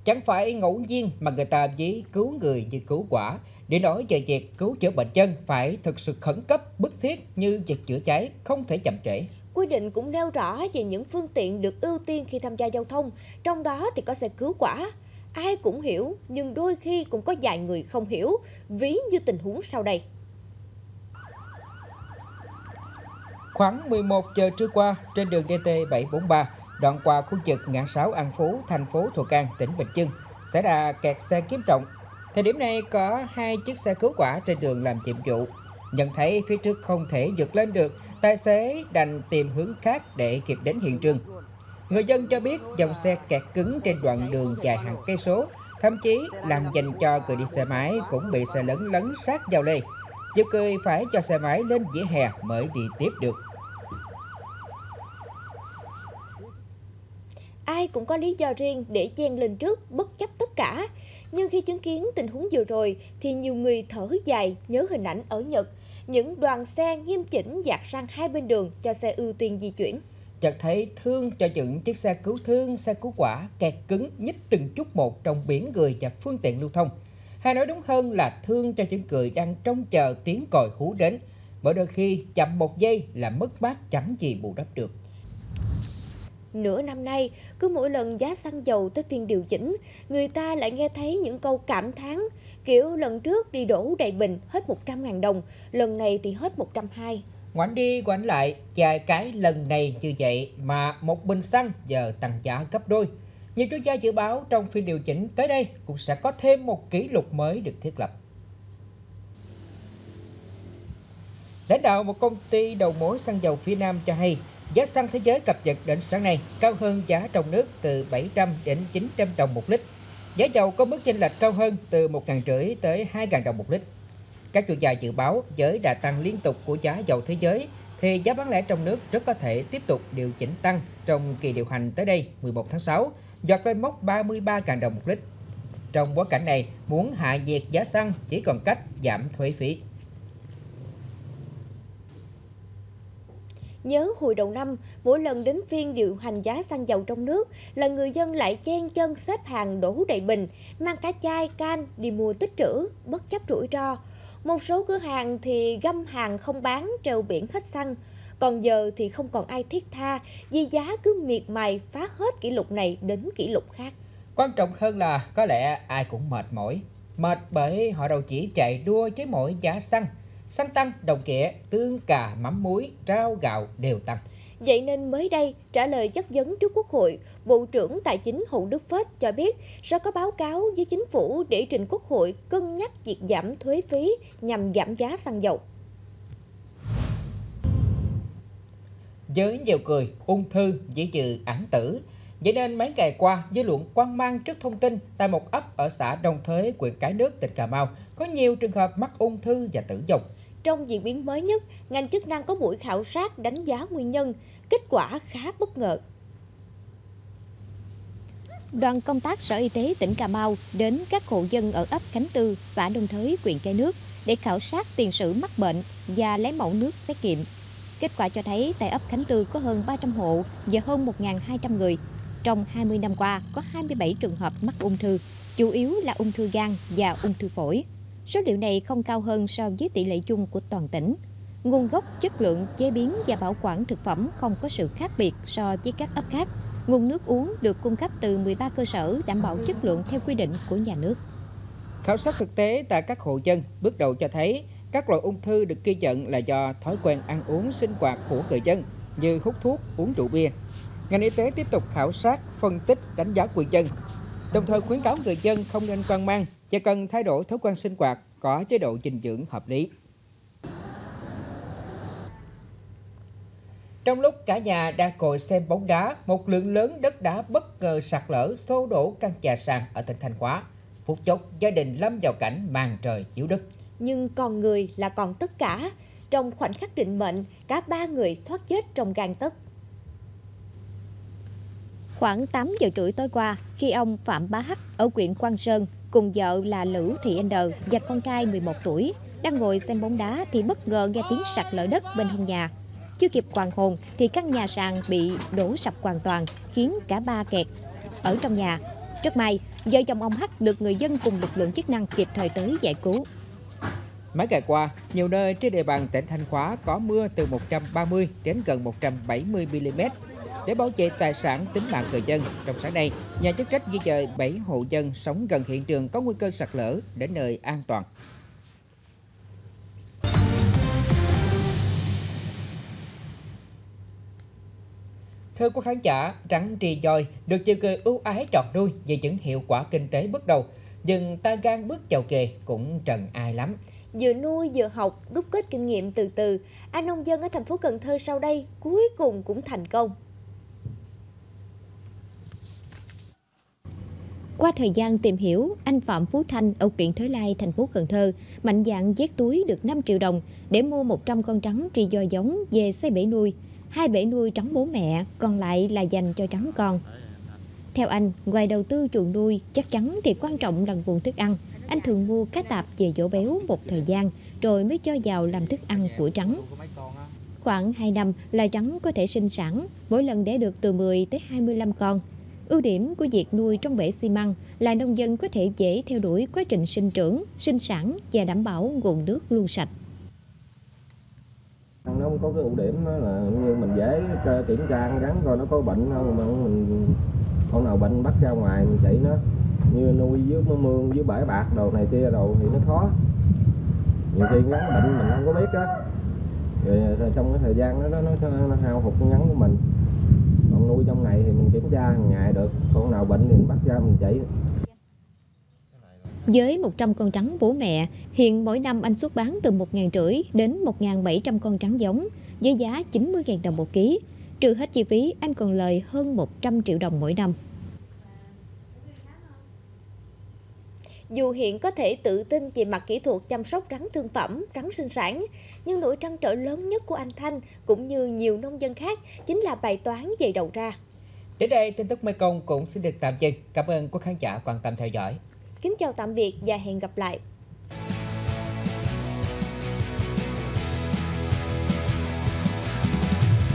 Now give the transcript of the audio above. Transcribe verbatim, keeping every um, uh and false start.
Chẳng phải ngẫu nhiên mà người ta ví cứu người như cứu quả, để nói về việc cứu chữa bệnh nhân phải thực sự khẩn cấp, bức thiết như việc chữa cháy, không thể chậm trễ. Quy định cũng nêu rõ về những phương tiện được ưu tiên khi tham gia giao thông, trong đó thì có xe cứu hỏa. Ai cũng hiểu, nhưng đôi khi cũng có vài người không hiểu, ví như tình huống sau đây. Khoảng mười một giờ trưa qua, trên đường D T bảy bốn ba, đoạn qua khu vực ngã sáu An Phú, thành phố Thuận An, tỉnh Bình Dương, xảy ra kẹt xe nghiêm trọng. Thời điểm này có hai chiếc xe cứu hỏa trên đường làm nhiệm vụ. Nhận thấy phía trước không thể vượt lên được, tài xế đành tìm hướng khác để kịp đến hiện trường. Người dân cho biết dòng xe kẹt cứng trên đoạn đường dài hàng cây số, thậm chí làn dành cho người đi xe máy cũng bị xe lớn lấn sát vào lề. Nhiều người phải cho xe máy lên vỉa hè mới đi tiếp được. Ai cũng có lý do riêng để chen lên trước bất chấp tất cả. Nhưng khi chứng kiến tình huống vừa rồi thì nhiều người thở dài nhớ hình ảnh ở Nhật. Những đoàn xe nghiêm chỉnh dạt sang hai bên đường cho xe ưu tiên di chuyển. Chợt thấy thương cho những chiếc xe cứu thương, xe cứu hỏa kẹt cứng nhích từng chút một trong biển người và phương tiện lưu thông. Hay nói đúng hơn là thương cho những người đang trông chờ tiếng còi hú đến. Bởi đôi khi chậm một giây là mất mát chẳng gì bù đắp được. Nửa năm nay, cứ mỗi lần giá xăng dầu tới phiên điều chỉnh, người ta lại nghe thấy những câu cảm thán, kiểu lần trước đi đổ đầy bình hết một trăm ngàn đồng, lần này thì hết một trăm hai mươi. Ngoảnh đi ngoảnh lại, vài cái lần này như vậy mà một bình xăng giờ tăng giá gấp đôi. Nhiều chuyên gia dự báo trong phiên điều chỉnh tới đây cũng sẽ có thêm một kỷ lục mới được thiết lập. Lãnh đạo một công ty đầu mối xăng dầu phía Nam cho hay, giá xăng thế giới cập nhật đến sáng nay cao hơn giá trong nước từ bảy trăm đến chín trăm đồng một lít. Giá dầu có mức chênh lệch cao hơn từ một nghìn năm trăm tới hai nghìn đồng một lít. Các chuyên gia dự báo với đà tăng liên tục của giá dầu thế giới thì giá bán lẻ trong nước rất có thể tiếp tục điều chỉnh tăng trong kỳ điều hành tới đây mười một tháng sáu, giọt lên mốc ba mươi ba nghìn đồng một lít. Trong bối cảnh này, muốn hạ nhiệt giá xăng chỉ còn cách giảm thuế phí. Nhớ hồi đầu năm, mỗi lần đến phiên điều hành giá xăng dầu trong nước là người dân lại chen chân xếp hàng đổ đầy bình, mang cả chai, can đi mua tích trữ, bất chấp rủi ro. Một số cửa hàng thì găm hàng không bán, treo biển hết xăng. Còn giờ thì không còn ai thiết tha vì giá cứ miệt mài phá hết kỷ lục này đến kỷ lục khác. Quan trọng hơn là có lẽ ai cũng mệt mỏi. Mệt bởi họ đâu chỉ chạy đua với mỗi giá xăng. Xăng tăng, đồng nghĩa, tương, cà, mắm muối, rau, gạo đều tăng. Vậy nên mới đây, trả lời chất vấn trước Quốc hội, Bộ trưởng Tài chính Hồ Đức Phết cho biết sẽ có báo cáo với Chính phủ để trình Quốc hội cân nhắc việc giảm thuế phí nhằm giảm giá xăng dầu. Với nhiều người, ung thư chỉ trừ án tử. Vậy nên mấy ngày qua, dư luận hoang mang trước thông tin tại một ấp ở xã Đông Thới, huyện Cái Nước, tỉnh Cà Mau có nhiều trường hợp mắc ung thư và tử vong. Trong diễn biến mới nhất, ngành chức năng có buổi khảo sát đánh giá nguyên nhân, kết quả khá bất ngờ. Đoàn công tác Sở Y tế tỉnh Cà Mau đến các hộ dân ở ấp Khánh Tư, xã Đông Thới, huyện Cái Nước để khảo sát tiền sử mắc bệnh và lấy mẫu nước xét nghiệm. Kết quả cho thấy tại ấp Khánh Tư có hơn ba trăm hộ và hơn một nghìn hai trăm người. Trong hai mươi năm qua, có hai mươi bảy trường hợp mắc ung thư, chủ yếu là ung thư gan và ung thư phổi. Số liệu này không cao hơn so với tỷ lệ chung của toàn tỉnh. Nguồn gốc, chất lượng, chế biến và bảo quản thực phẩm không có sự khác biệt so với các ấp khác. Nguồn nước uống được cung cấp từ mười ba cơ sở đảm bảo chất lượng theo quy định của nhà nước. Khảo sát thực tế tại các hộ dân bước đầu cho thấy các loại ung thư được ghi nhận là do thói quen ăn uống sinh hoạt của người dân như hút thuốc, uống rượu bia. Ngành y tế tiếp tục khảo sát, phân tích, đánh giá nguyên nhân, đồng thời khuyến cáo người dân không nên hoang mang và cần thay đổi thói quen sinh hoạt, có chế độ dinh dưỡng hợp lý. Trong lúc cả nhà đang ngồi xem bóng đá, một lượng lớn đất đá bất ngờ sạt lở xô đổ căn nhà sàn ở tỉnh Thanh Hóa. Phút chốc, gia đình lâm vào cảnh màn trời chiếu đất. Nhưng còn người là còn tất cả. Trong khoảnh khắc định mệnh, cả ba người thoát chết trong gang tấc. Khoảng tám giờ rưỡi tối qua, khi ông Phạm Bá Hắc ở huyện Quang Sơn cùng vợ là Lữ Thị N và con trai mười một tuổi đang ngồi xem bóng đá thì bất ngờ nghe tiếng sạt lở đất bên hông nhà. Chưa kịp hoàn hồn thì căn nhà sàn bị đổ sập hoàn toàn, khiến cả ba kẹt ở trong nhà. Rất may, vợ chồng ông H được người dân cùng lực lượng chức năng kịp thời tới giải cứu. Mấy ngày qua, nhiều nơi trên địa bàn tỉnh Thanh Hóa có mưa từ một trăm ba mươi đến gần một trăm bảy mươi mi-li-mét. Để bảo vệ tài sản tính mạng người dân, trong sáng nay, nhà chức trách di dời bảy hộ dân sống gần hiện trường có nguy cơ sạt lở đến nơi an toàn. Thưa quý khán giả, rắn Tri Voi được nhiều người ưu ái chọn nuôi vì những hiệu quả kinh tế bước đầu, nhưng ta gan bước chào kề cũng trần ai lắm. Vừa nuôi vừa học, đúc kết kinh nghiệm từ từ, anh nông dân ở thành phố Cần Thơ sau đây cuối cùng cũng thành công. Qua thời gian tìm hiểu, anh Phạm Phú Thanh ở huyện Thới Lai, thành phố Cần Thơ mạnh dạn vét túi được năm triệu đồng để mua một trăm con trắng Tri Voi giống về xây bể nuôi. Hai bể nuôi trắng bố mẹ, còn lại là dành cho trắng con. Theo anh, ngoài đầu tư chuồng nuôi, chắc chắn thì quan trọng là nguồn thức ăn. Anh thường mua cá tạp về dỗ béo một thời gian, rồi mới cho vào làm thức ăn của trắng. Khoảng hai năm là trắng có thể sinh sản, mỗi lần đẻ được từ mười tới hai mươi lăm con. Ưu điểm của việc nuôi trong bể xi măng là nông dân có thể dễ theo đuổi quá trình sinh trưởng, sinh sản và đảm bảo nguồn nước luôn sạch. Nó có cái ưu điểm đó là như mình dễ kiểm tra rắn coi nó có bệnh không, mà mình con nào bệnh bắt ra ngoài mình chạy nó, như nuôi dưới mương dưới bãi bạc đồ này kia đồ thì nó khó, nhiều khi rắn bệnh mình không có biết á, rồi, rồi trong cái thời gian đó nó, nó, nó hao hụt con rắn của mình. Còn nuôi trong này thì mình kiểm tra hàng ngày được, con nào bệnh thì mình bắt ra mình chạy. Với một trăm con trắng bố mẹ, hiện mỗi năm anh xuất bán từ một nghìn rưỡi đến một nghìn bảy trăm con trắng giống, với giá chín mươi nghìn đồng một ký. Trừ hết chi phí, anh còn lời hơn một trăm triệu đồng mỗi năm. Dù hiện có thể tự tin về mặt kỹ thuật chăm sóc rắn thương phẩm, rắn sinh sản, nhưng nỗi trăn trở lớn nhất của anh Thanh cũng như nhiều nông dân khác chính là bài toán về đầu ra. Đến đây, tin tức Mekong cũng xin được tạm dừng. Cảm ơn quý khán giả quan tâm theo dõi. Kính chào tạm biệt và hẹn gặp lại.